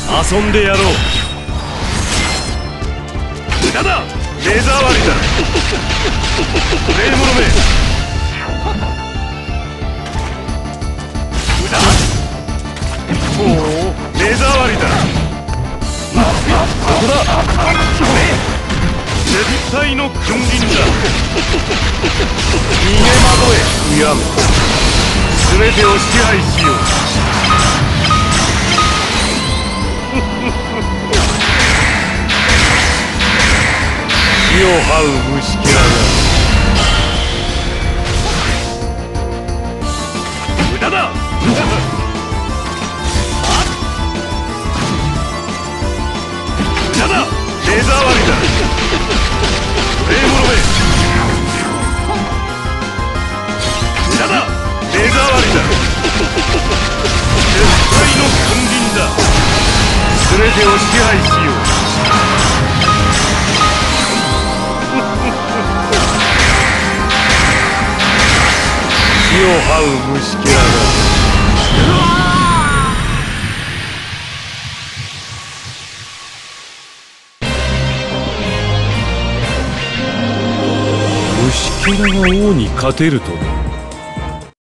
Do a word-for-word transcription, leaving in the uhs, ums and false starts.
遊んでやろう。無駄だ。レーザー割りだ。無礼者め。無駄だ。ほう、レーザー割りだ。ここだ。絶対の君臨だ。逃げ惑え、悔やむ。全てを支配しよう。火を這う虫けらが。無駄だ。無駄だ。レーザー割りだ。無礼者め。無駄だ。レーザー割りだ。絶対の君臨だ。全てを支配しよう。火を這う虫けらが。虫けらが王に勝てるとでも？